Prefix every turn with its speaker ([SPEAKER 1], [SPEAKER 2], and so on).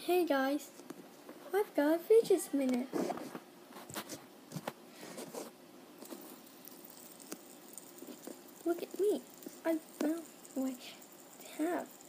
[SPEAKER 1] Hey guys, I've got a fidget spinner. Look at me. I found what I have.